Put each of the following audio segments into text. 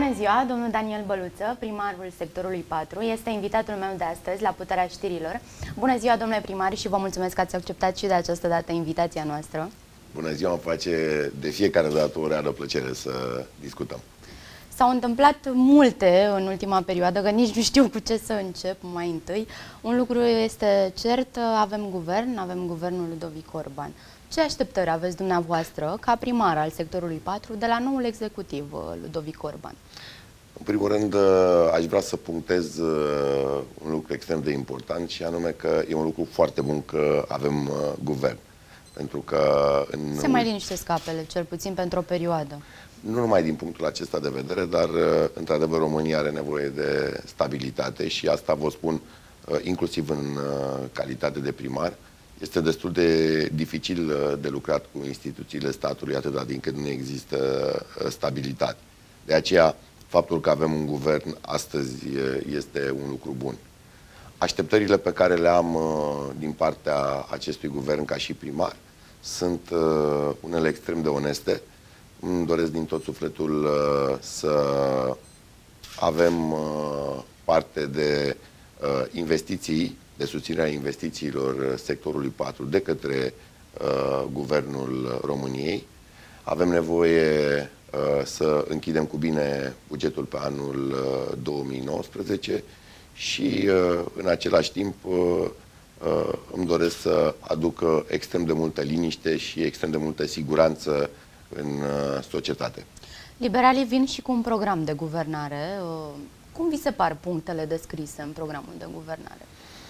Bună ziua, domnul Daniel Băluță, primarul sectorului 4, este invitatul meu de astăzi la Puterea Știrilor. Bună ziua, domnule primar, și vă mulțumesc că ați acceptat și de această dată invitația noastră. Bună ziua, îmi face de fiecare dată o reală plăcere să discutăm. S-au întâmplat multe în ultima perioadă, că nici nu știu cu ce să încep mai întâi. Un lucru este cert, avem guvernul Ludovic Orban. Ce așteptări aveți dumneavoastră, ca primar al sectorului 4, de la noul executiv Ludovic Orban? În primul rând, aș vrea să punctez un lucru extrem de important, și anume că e un lucru foarte bun că avem guvern. Pentru că se mai liniștesc apele, cel puțin pentru o perioadă. Nu numai din punctul acesta de vedere, dar într-adevăr România are nevoie de stabilitate și asta vă spun inclusiv în calitate de primar. Este destul de dificil de lucrat cu instituțiile statului atâta din când nu există stabilitate. De aceea, faptul că avem un guvern astăzi este un lucru bun. Așteptările pe care le am din partea acestui guvern ca și primar sunt unele extrem de oneste. Îmi doresc din tot sufletul să avem parte de investiții, de susținerea investițiilor sectorului 4 de către Guvernul României. Avem nevoie să închidem cu bine bugetul pe anul 2019 și în același timp îmi doresc să aducă extrem de multă liniște și extrem de multă siguranță în societate. Liberalii vin și cu un program de guvernare. Cum vi se par punctele descrise în programul de guvernare?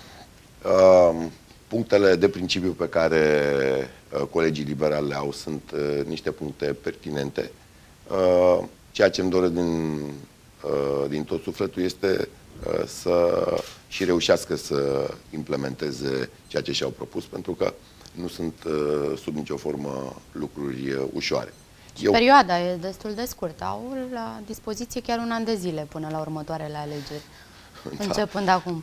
Punctele de principiu pe care colegii liberali le au sunt niște puncte pertinente. Ceea ce îmi doresc din tot sufletul este să și reușească să implementeze ceea ce și-au propus, pentru că nu sunt sub nicio formă lucruri ușoare. Perioada e destul de scurtă. Au la dispoziție chiar un an de zile până la următoarele alegeri, da, începând acum.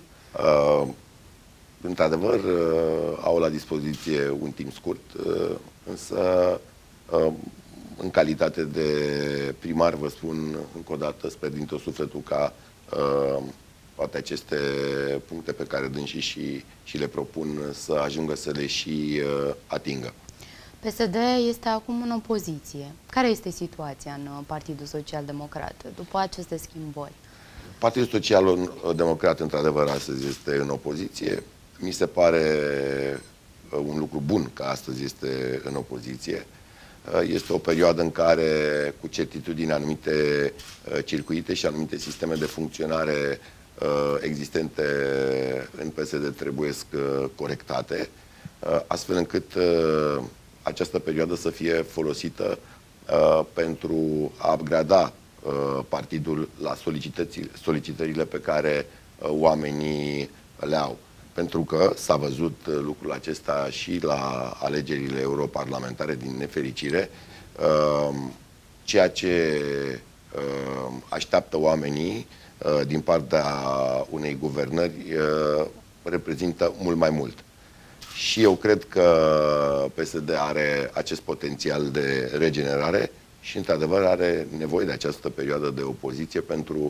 Într-adevăr, au la dispoziție un timp scurt, însă în calitate de primar vă spun încă o dată, sper din tot sufletul ca toate aceste puncte pe care dânsii și le propun să ajungă să le și atingă. PSD este acum în opoziție. Care este situația în Partidul Social Democrat după aceste schimbări? Partidul Social Democrat, într-adevăr, astăzi este în opoziție. Mi se pare un lucru bun că astăzi este în opoziție. Este o perioadă în care, cu certitudine, anumite circuite și anumite sisteme de funcționare existente în PSD trebuie corectate, astfel încât această perioadă să fie folosită pentru a upgrada partidul la solicitările pe care oamenii le au. Pentru că s-a văzut lucrul acesta și la alegerile europarlamentare, din nefericire. Ceea ce așteaptă oamenii din partea unei guvernări reprezintă mult mai mult. Și eu cred că PSD are acest potențial de regenerare și, într-adevăr, are nevoie de această perioadă de opoziție pentru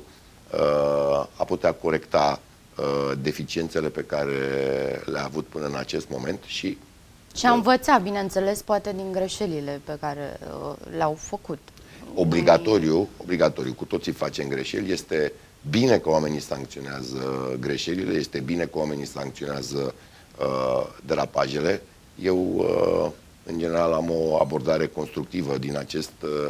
a putea corecta deficiențele pe care le-a avut până în acest moment și a învățat, bineînțeles, poate din greșelile pe care le-au făcut. Obligatoriu, cu toții facem greșeli. Este bine că oamenii sancționează greșelile, este bine că oamenii sancționează derapajele. Eu, în general, am o abordare constructivă din acest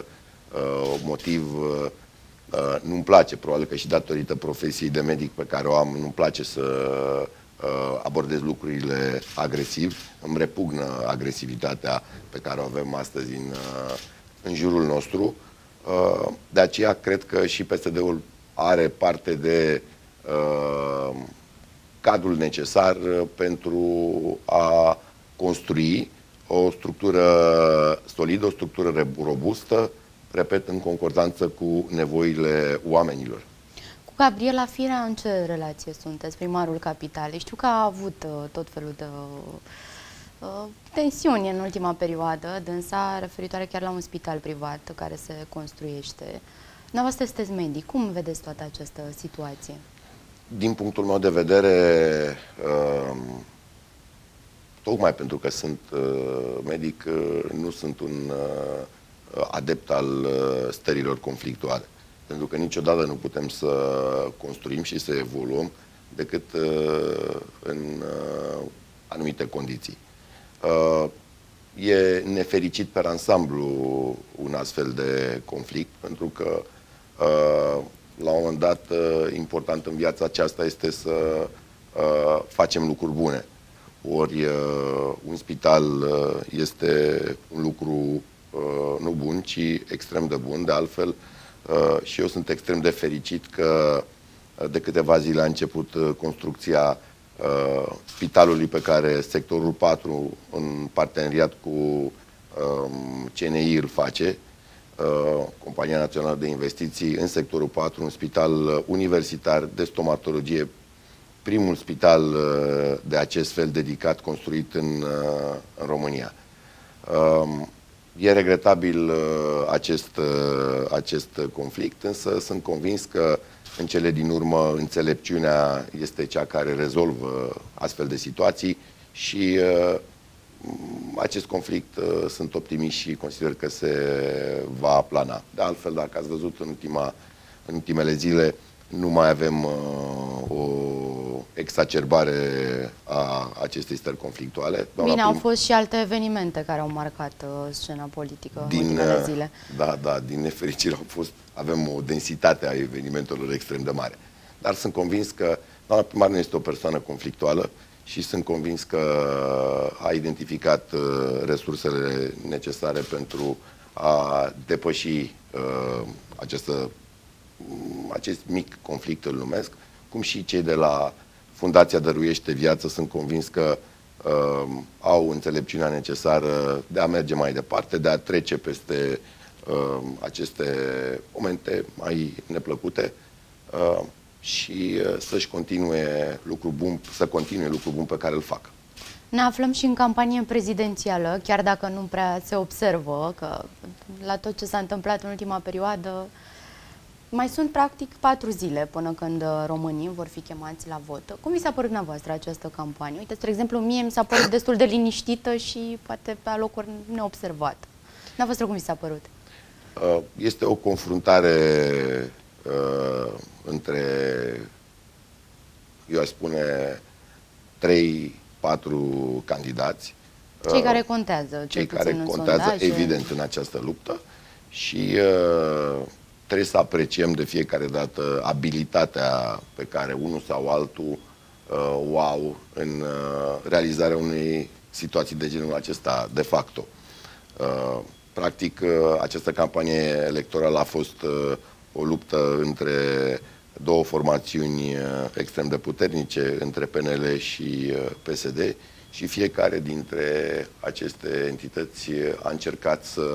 motiv. Nu-mi place, probabil că și datorită profesiei de medic pe care o am, nu-mi place să abordez lucrurile agresiv. Îmi repugnă agresivitatea pe care o avem astăzi în jurul nostru. De aceea cred că și PSD-ul are parte de cadrul necesar pentru a construi o structură solidă, o structură robustă, repet, în concordanță cu nevoile oamenilor. Cu Gabriela Firea, în ce relație sunteți, primarul capitalei? Știu că a avut tot felul de tensiuni în ultima perioadă, dânsa referitoare chiar la un spital privat care se construiește. Dumneavoastră sunteți medic. Cum vedeți toată această situație? Din punctul meu de vedere, tocmai pentru că sunt medic, nu sunt un adept al stărilor conflictuale. Pentru că niciodată nu putem să construim și să evoluăm decât în anumite condiții. E nefericit pe ansamblu un astfel de conflict, pentru că la un moment dat important în viața aceasta este să facem lucruri bune. Ori un spital este un lucru nu bun, ci extrem de bun. De altfel, și eu sunt extrem de fericit că de câteva zile a început construcția spitalului pe care sectorul 4, în parteneriat cu CNI, îl face, Compania Națională de Investiții, în sectorul 4, un spital universitar de stomatologie, primul spital de acest fel dedicat, construit în România. E regretabil acest conflict, însă sunt convins că în cele din urmă înțelepciunea este cea care rezolvă astfel de situații și acest conflict sunt optimist și consider că se va aplana. De altfel, dacă ați văzut în ultimele zile, nu mai avem o exacerbare a acestei stări conflictuale. Bine, au fost și alte evenimente care au marcat scena politică în ultimele zile. Da, din nefericire avem o densitate a evenimentelor extrem de mare. Dar sunt convins că doamna primar nu este o persoană conflictuală și sunt convins că a identificat resursele necesare pentru a depăși acest mic conflict, îl numesc, cum și cei de la Fundația Dăruiește Viață sunt convins că au înțelepciunea necesară de a merge mai departe, de a trece peste aceste momente mai neplăcute și să continue lucru bun pe care îl fac. Ne aflăm și în campanie prezidențială, chiar dacă nu prea se observă că la tot ce s-a întâmplat în ultima perioadă, mai sunt practic 4 zile până când românii vor fi chemați la vot. Cum vi s-a părut dumneavoastră această campanie? Uite, spre exemplu, mie mi s-a părut destul de liniștită și poate pe alocuri neobservată. Dumneavoastră cum vi s-a părut? Este o confruntare între, eu aș spune, 3-4 candidați. Cei care contează. Cei care contează, evident, în această luptă. Și trebuie să apreciem de fiecare dată abilitatea pe care unul sau altul o au în realizarea unei situații de genul acesta, de facto. Practic, această campanie electorală a fost o luptă între două formațiuni extrem de puternice, între PNL și PSD, și fiecare dintre aceste entități a încercat să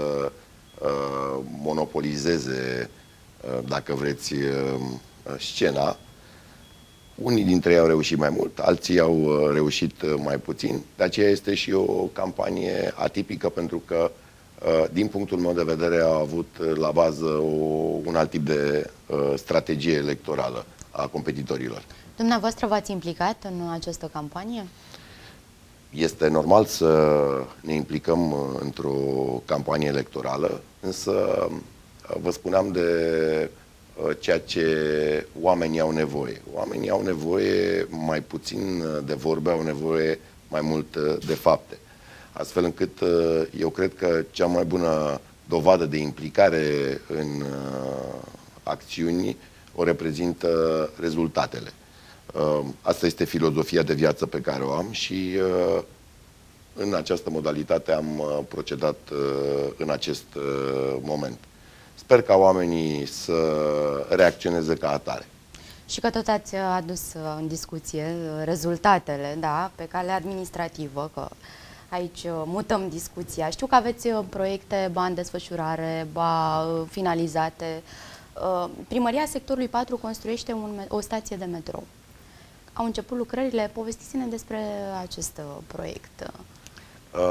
monopolizeze, dacă vreți, scena. Unii dintre ei au reușit mai mult, alții au reușit mai puțin. De aceea este și o campanie atipică, pentru că, din punctul meu de vedere, au avut la bază un alt tip de strategie electorală a competitorilor. Dumneavoastră v-ați implicat în această campanie? Este normal să ne implicăm într-o campanie electorală, însă vă spuneam de ceea ce oamenii au nevoie. Oamenii au nevoie mai puțin de vorbe, au nevoie mai mult de fapte. Astfel încât eu cred că cea mai bună dovadă de implicare în acțiuni o reprezintă rezultatele. Asta este filozofia de viață pe care o am și în această modalitate am procedat în acest moment. Sper ca oamenii să reacționeze ca atare. Și că tot ați adus în discuție rezultatele, da, pe cale administrativă, că aici mutăm discuția. Știu că aveți proiecte, ba în desfășurare, ba finalizate. Primăria sectorului 4 construiește o stație de metrou. Au început lucrările. Povestiți-ne despre acest proiect.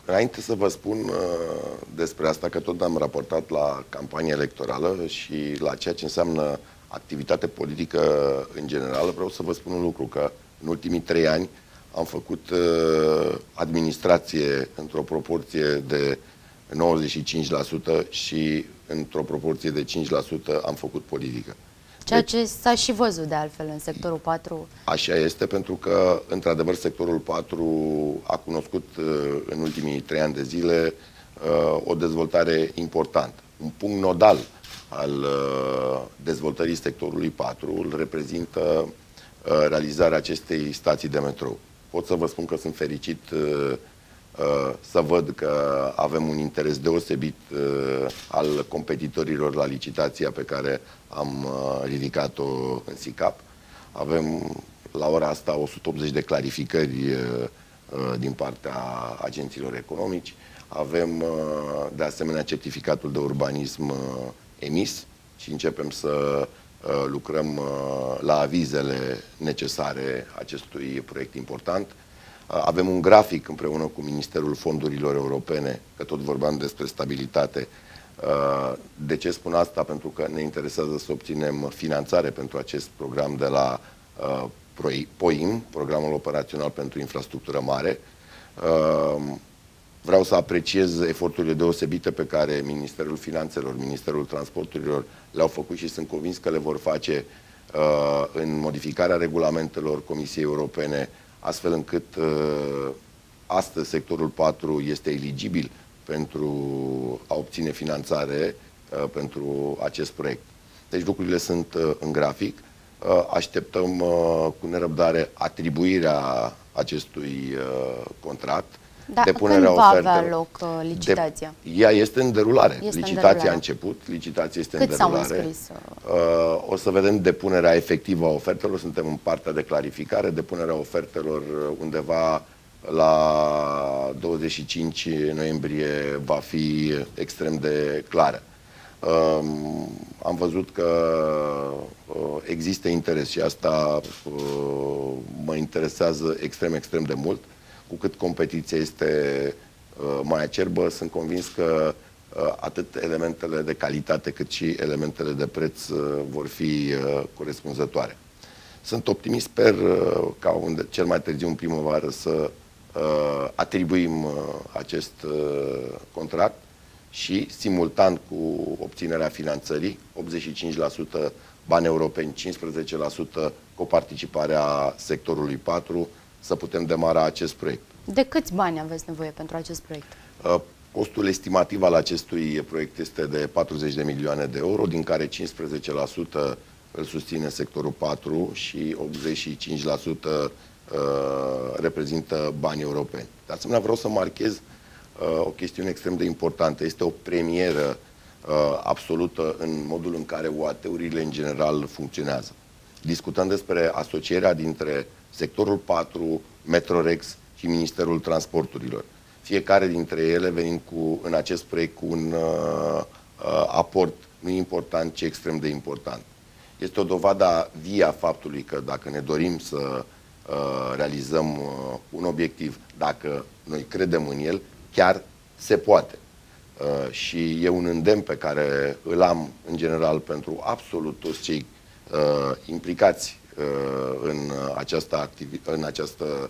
Înainte să vă spun despre asta, că tot am raportat la campania electorală și la ceea ce înseamnă activitate politică în general, vreau să vă spun un lucru, că în ultimii 3 ani am făcut administrație într-o proporție de 95% și într-o proporție de 5% am făcut politică. Ceea ce s-a și văzut de altfel în sectorul 4. Așa este, pentru că, într-adevăr, sectorul 4 a cunoscut în ultimii 3 ani de zile o dezvoltare importantă. Un punct nodal al dezvoltării sectorului 4 îl reprezintă realizarea acestei stații de metrou. Pot să vă spun că sunt fericit să văd că avem un interes deosebit al competitorilor la licitația pe care am ridicat-o în SICAP. Avem la ora asta 180 de clarificări din partea agenților economici. Avem de asemenea certificatul de urbanism emis și începem să lucrăm la avizele necesare acestui proiect important. Avem un grafic împreună cu Ministerul Fondurilor Europene, că tot vorbeam despre stabilitate. De ce spun asta? Pentru că ne interesează să obținem finanțare pentru acest program de la POIM, Programul Operațional pentru Infrastructură Mare. Vreau să apreciez eforturile deosebite pe care Ministerul Finanțelor, Ministerul Transporturilor le-au făcut și sunt convins că le vor face în modificarea regulamentelor Comisiei Europene, astfel încât astăzi sectorul 4 este eligibil pentru a obține finanțare pentru acest proiect. Deci lucrurile sunt în grafic. Așteptăm cu nerăbdare atribuirea acestui contract. Dar când va avea loc licitația? Ea este în derulare. Licitația a început, licitația este în derulare. Cât s-au înscris? O să vedem depunerea efectivă a ofertelor. Suntem în partea de clarificare. Depunerea ofertelor undeva la 25 noiembrie va fi extrem de clară. Am văzut că există interes și asta mă interesează extrem de mult. Cu cât competiția este mai acerbă, sunt convins că atât elementele de calitate cât și elementele de preț vor fi corespunzătoare. Sunt optimist, sper ca cel mai târziu în primăvară să atribuim acest contract și simultan cu obținerea finanțării, 85% bani europeni, 15% coparticiparea sectorului 4, să putem demara acest proiect. De câți bani aveți nevoie pentru acest proiect? Costul estimativ al acestui proiect este de 40 de milioane de euro, din care 15% îl susține sectorul 4 și 85% reprezintă bani europeni. De asemenea, vreau să marchez o chestiune extrem de importantă. Este o premieră absolută în modul în care UAT-urile în general funcționează. Discutăm despre asocierea dintre sectorul 4, Metrorex și Ministerul Transporturilor. Fiecare dintre ele venind în acest proiect cu un aport nu important, ci extrem de important. Este o dovadă vie a faptului că dacă ne dorim să realizăm un obiectiv, dacă noi credem în el, chiar se poate. Și e un îndemn pe care îl am în general pentru absolut toți cei implicați în această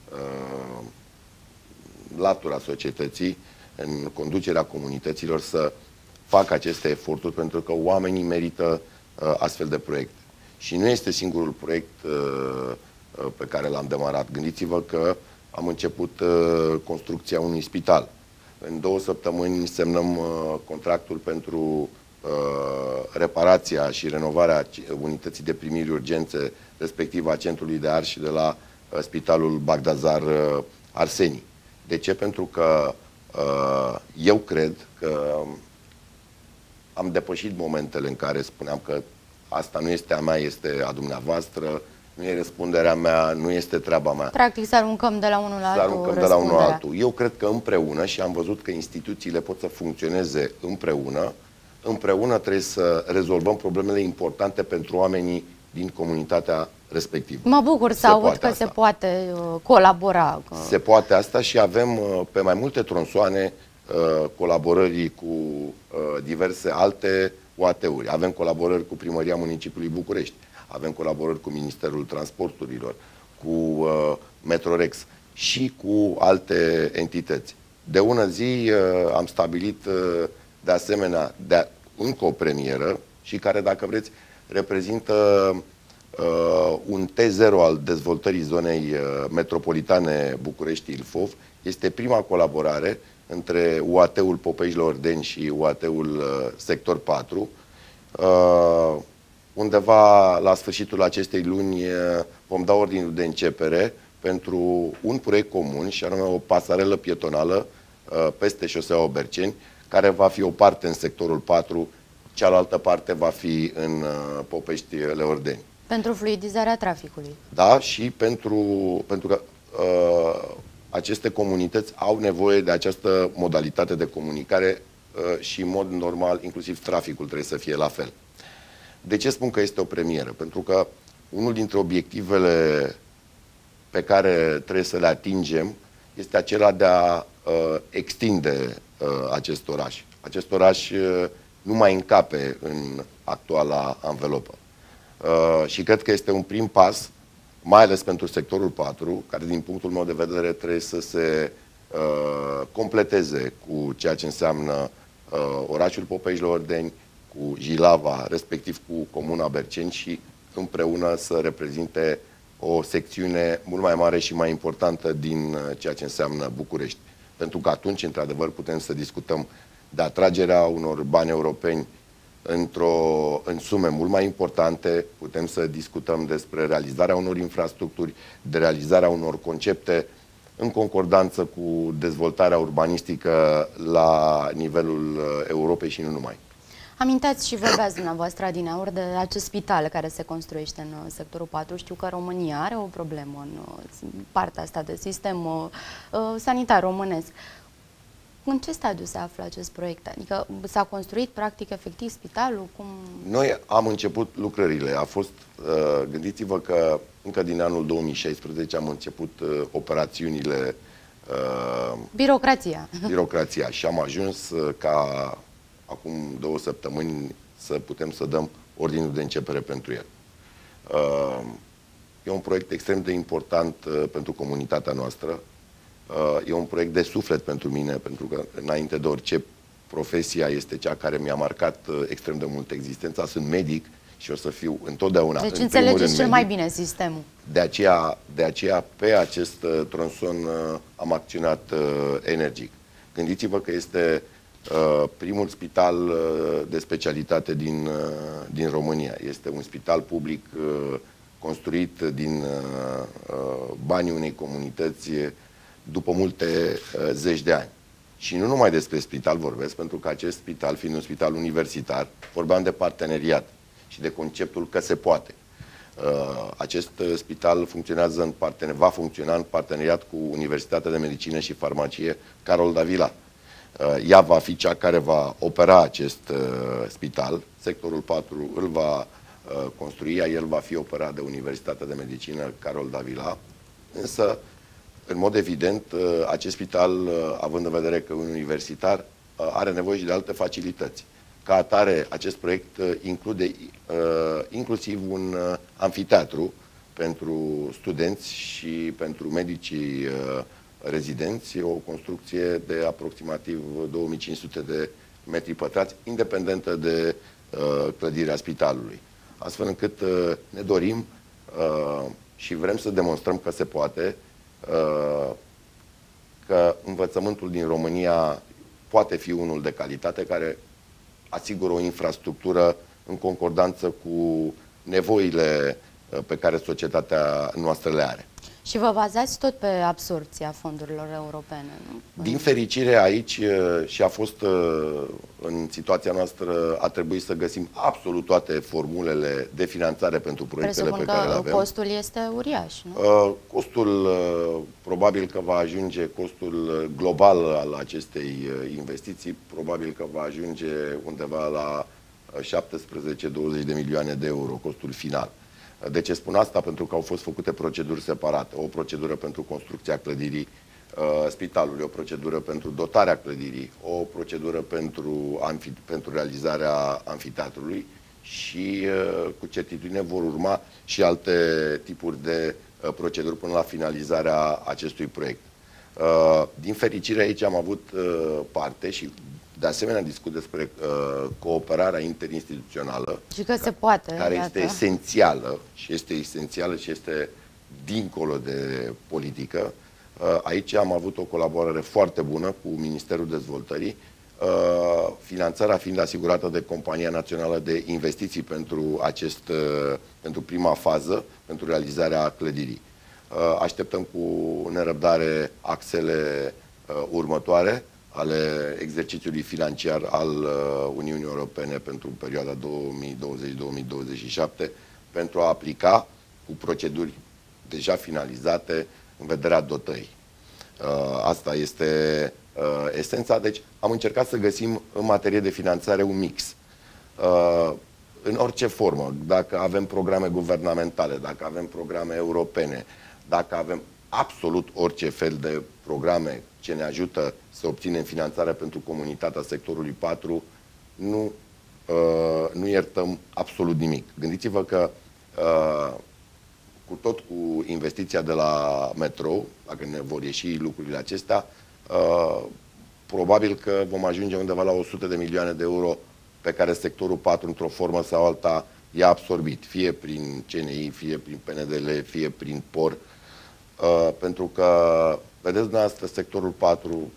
latura societății, în conducerea comunităților, să facă aceste eforturi, pentru că oamenii merită astfel de proiecte. Și nu este singurul proiect pe care l-am demarat. Gândiți-vă că am început construcția unui spital. În 2 săptămâni semnăm contractul pentru reparația și renovarea unității de primiri urgențe, respectiv a Centrului de Arși de la Spitalul Bagdazar Arsenii. De ce? Pentru că eu cred că am depășit momentele în care spuneam că asta nu este a mea, este a dumneavoastră, nu e răspunderea mea, nu este treaba mea. Practic să aruncăm de la unul la altul. Să aruncăm de la unul la altul. Eu cred că împreună, și am văzut că instituțiile pot să funcționeze împreună, împreună trebuie să rezolvăm problemele importante pentru oamenii din comunitatea respectivă. Mă bucur să aud că se poate colabora. Se poate asta și avem pe mai multe tronsoane colaborării cu diverse alte OAT-uri. Avem colaborări cu Primăria Municipiului București, avem colaborări cu Ministerul Transporturilor, cu Metrorex și cu alte entități. De ună zi am stabilit de asemenea încă o premieră și care, dacă vreți, reprezintă un T0 al dezvoltării zonei metropolitane București-Ilfov. Este prima colaborare între UAT-ul Popești-Ordeni și UAT-ul Sector 4. Undeva la sfârșitul acestei luni vom da ordinul de începere pentru un proiect comun, și anume o pasarelă pietonală peste șoseaua Oberceni, care va fi o parte în sectorul 4, cealaltă parte va fi în Popești-Leordeni. Pentru fluidizarea traficului. Da, și pentru că aceste comunități au nevoie de această modalitate de comunicare și, în mod normal, inclusiv traficul trebuie să fie la fel. De ce spun că este o premieră? Pentru că unul dintre obiectivele pe care trebuie să le atingem este acela de a extinde acest oraș. Acest oraș nu mai încape în actuala anvelopă. Și cred că este un prim pas, mai ales pentru sectorul 4, care din punctul meu de vedere trebuie să se completeze cu ceea ce înseamnă orașul Popești-Ordeni, cu Jilava, respectiv cu Comuna Berceni, și împreună să reprezinte o secțiune mult mai mare și mai importantă din ceea ce înseamnă București. Pentru că atunci, într-adevăr, putem să discutăm de atragerea unor bani europeni în sume mult mai importante, putem să discutăm despre realizarea unor infrastructuri, de realizarea unor concepte în concordanță cu dezvoltarea urbanistică la nivelul Europei și nu numai. Aminteați și vorbeați dumneavoastră adineauri de acest spital care se construiește în sectorul 4. Știu că România are o problemă în partea asta de sistem sanitar românesc. În ce stadiu se află acest proiect? Adică s-a construit practic efectiv spitalul? Cum... Noi am început lucrările. A fost, gândiți-vă că încă din anul 2016 am început operațiunile. Birocrația. Și am ajuns ca acum 2 săptămâni să putem să dăm ordinul de începere pentru el. E un proiect extrem de important pentru comunitatea noastră. E un proiect de suflet pentru mine, pentru că înainte de orice, profesia este cea care mi-a marcat extrem de mult existența. Sunt medic și o să fiu întotdeauna. Deci înțelegeți cel mai bine sistemul. De aceea pe acest tronson am acționat energic. Gândiți-vă că este primul spital de specialitate din România. Este un spital public construit din banii unei comunități după multe zeci de ani. Și nu numai despre spital vorbesc, pentru că acest spital, fiind un spital universitar, vorbeam de parteneriat și de conceptul că se poate. Acest spital va funcționa în parteneriat cu Universitatea de Medicină și Farmacie Carol Davila. Ea va fi cea care va opera acest spital. Sectorul 4 îl va construi, el va fi operat de Universitatea de Medicină Carol Davila. Însă, în mod evident, acest spital, având în vedere că un universitar, are nevoie și de alte facilități. Ca atare, acest proiect include inclusiv un amfiteatru pentru studenți și pentru medicii rezidenți, o construcție de aproximativ 2500 de metri pătrați, independentă de clădirea spitalului. Astfel încât ne dorim și vrem să demonstrăm că se poate, că învățământul din România poate fi unul de calitate, care asigură o infrastructură în concordanță cu nevoile pe care societatea noastră le are. Și vă bazați tot pe absorbția fondurilor europene, nu? Din fericire aici, și a fost în situația noastră, a trebuit să găsim absolut toate formulele de finanțare pentru proiectele pe care le avem. Costul este uriaș, nu? Costul probabil că va ajunge, costul global al acestei investiții, probabil că va ajunge undeva la 17-20 de milioane de euro, costul final. De ce spun asta? Pentru că au fost făcute proceduri separate. O procedură pentru construcția clădirii spitalului, o procedură pentru dotarea clădirii, o procedură pentru realizarea amfiteatrului și cu certitudine vor urma și alte tipuri de proceduri până la finalizarea acestui proiect. Din fericire aici am avut parte și de asemenea discut despre cooperarea interinstituțională. Și că se poate. Care iată. este esențială și este dincolo de politică. Aici am avut o colaborare foarte bună cu Ministerul Dezvoltării, finanțarea fiind asigurată de Compania Națională de Investiții pentru prima fază, pentru realizarea clădirii. Așteptăm cu nerăbdare axele următoare ale exercițiului financiar al Uniunii Europene pentru perioada 2020-2027 pentru a aplica cu proceduri deja finalizate în vederea dotării. Asta este esența. Deci am încercat să găsim în materie de finanțare un mix. În orice formă, dacă avem programe guvernamentale, dacă avem programe europene, dacă avem absolut orice fel de programe ce ne ajută să obținem finanțare pentru comunitatea sectorului 4, nu iertăm absolut nimic. Gândiți-vă că cu investiția de la metrou, dacă ne vor ieși lucrurile acestea, probabil că vom ajunge undeva la 100 de milioane de euro pe care sectorul 4, într-o formă sau alta, i-a absorbit, fie prin CNI, fie prin PNDL, fie prin POR, pentru că, vedeți dumneavoastră, sectorul 4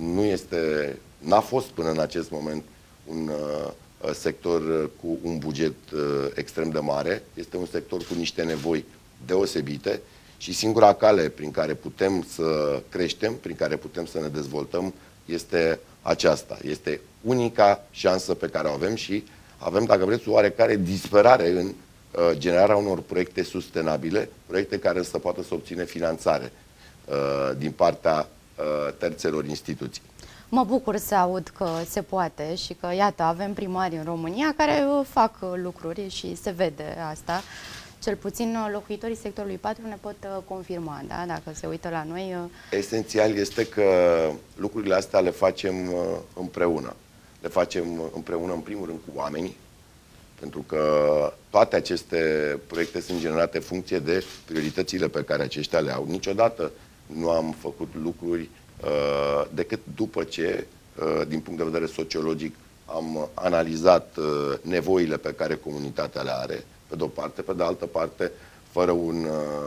n-a fost până în acest moment un sector cu un buget extrem de mare, este un sector cu niște nevoi deosebite și singura cale prin care putem să creștem, prin care putem să ne dezvoltăm, este aceasta. Este unica șansă pe care o avem și avem, dacă vreți, o oarecare disperare în generarea unor proiecte sustenabile, proiecte care să poată să obține finanțare din partea terțelor instituții. Mă bucur să aud că se poate și că, iată, avem primari în România care fac lucruri și se vede asta. Cel puțin locuitorii sectorului 4 ne pot confirma, da? Dacă se uită la noi. Esențial este că lucrurile astea le facem împreună. Le facem împreună, în primul rând, cu oamenii, pentru că toate aceste proiecte sunt generate în funcție de prioritățile pe care aceștia le au. Niciodată nu am făcut lucruri decât după ce, din punct de vedere sociologic, am analizat nevoile pe care comunitatea le are, pe de o parte, pe de altă parte, fără un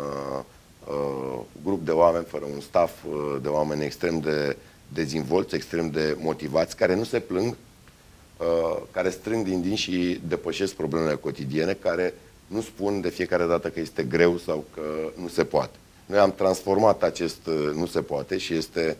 grup de oameni, fără un staff de oameni extrem de dezvolți, extrem de motivați, care nu se plâng, care strâng din din și depășesc problemele cotidiene, care nu spun de fiecare dată că este greu sau că nu se poate. Noi am transformat acest nu se poate și este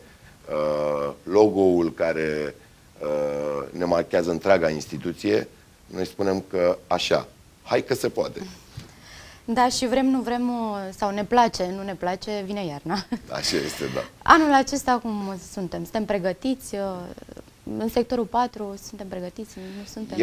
logo-ul care ne marchează întreaga instituție. Noi spunem că așa, hai că se poate. Da, și vrem, nu vrem, sau ne place, nu ne place, vine iarna. Așa este, da. Anul acesta cum suntem? Suntem pregătiți? În sectorul 4 suntem pregătiți? Nu suntem?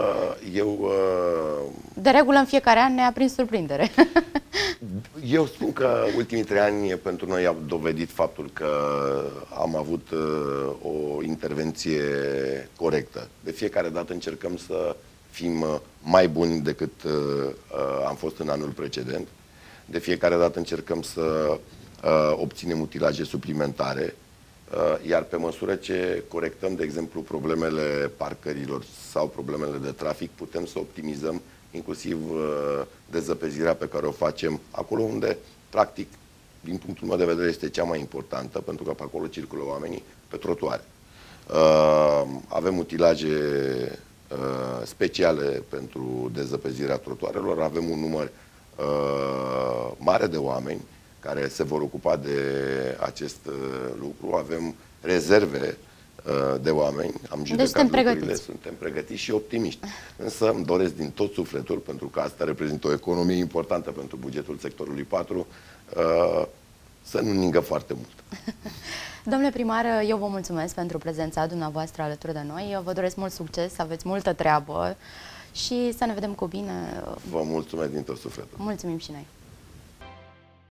De regulă, în fiecare an ne-a prins surprindere. Eu spun că ultimii 3 ani pentru noi au dovedit faptul că am avut o intervenție corectă. De fiecare dată încercăm să fim mai buni decât am fost în anul precedent. De fiecare dată încercăm să obținem utilaje suplimentare, iar pe măsură ce corectăm, de exemplu, problemele parcărilor sau problemele de trafic, putem să optimizăm inclusiv dezăpezirea pe care o facem acolo unde, practic, din punctul meu de vedere, este cea mai importantă, pentru că pe acolo circulă oamenii, pe trotuare. Avem utilaje speciale pentru dezăpezirea trotuarelor, avem un număr mare de oameni care se vor ocupa de acest lucru, avem rezerve de oameni, am judecat lucrurile, suntem pregătiți și optimiști. Însă îmi doresc din tot sufletul, pentru că asta reprezintă o economie importantă pentru bugetul sectorului 4, să nu ningă foarte mult. Domnule primar, eu vă mulțumesc pentru prezența dumneavoastră alături de noi. Eu vă doresc mult succes, să aveți multă treabă și să ne vedem cu bine. Vă mulțumesc din tot sufletul. Mulțumim și noi.